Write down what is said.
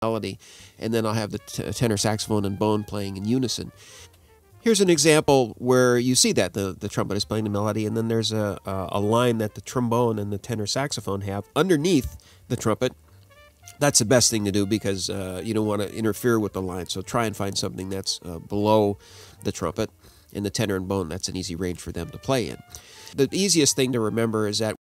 melody, and then I'll have the tenor saxophone and bone playing in unison. Here's an example where you see that the trumpet is playing the melody, and then there's a line that the trombone and the tenor saxophone have underneath the trumpet. That's the best thing to do because you don't want to interfere with the line. So try and find something that's below the trumpet. And the tenor and bone, that's an easy range for them to play in. The easiest thing to remember is that